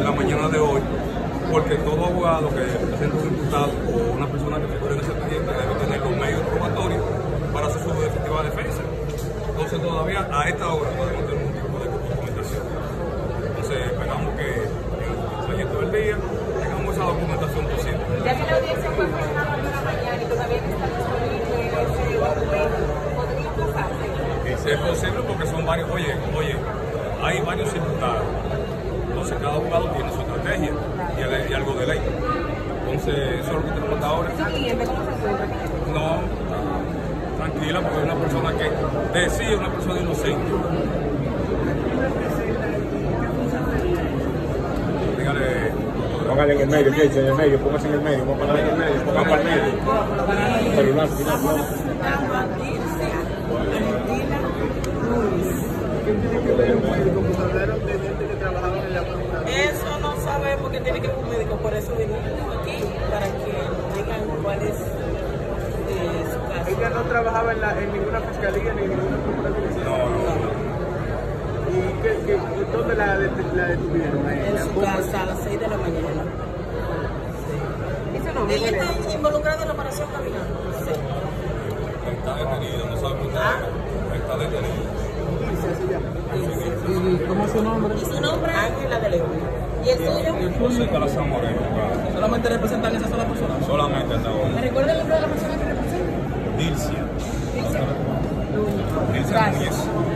la mañana de hoy, porque todo abogado que presenta un imputado o una persona que figure en ese expediente debe tener los medios probatorios para hacer su efectiva defensa. Entonces todavía a esta hora no podemos tener ningún tipo de documentación. Entonces esperamos que en el proyecto del día tengamos esa documentación posible. Ya que la audiencia fue funcionando en la mañana y todavía no está disponible ese documento, ¿podría pasarse? Es posible porque son varios, oye, hay varios imputados. Entonces cada abogado tiene su estrategia y algo de ley. Entonces eso es lo que tenemos hasta ahora. ¿Su cliente cómo se encuentra? No, tranquila, porque es una persona que decía una persona inocente. Dígale. Póngale en el medio, en el medio, póngase en el medio, vamos a poner en el medio, póngase para el medio. Celular, Eso no sabemos que tiene que ver un médico, por eso venimos aquí, para que digan cuál es su caso. Ella no trabajaba en ninguna fiscalía ni en ninguna procuraduría. No. ¿Y dónde la detuvieron? En su casa a las 6 de la mañana. ¿Eso no? Ella está involucrada en la operación caminando. Sí. Está detenido, no sabe usted. Está detenido. ¿Y cómo es su nombre? ¿Y su nombre? Ángela de León. ¿Y el suyo? José Calazán Moreno. ¿Solamente representan esa sola persona? Solamente hasta ahora. ¿Me recuerda el nombre de la persona que representa? Dilcia. Dilcia Núñez.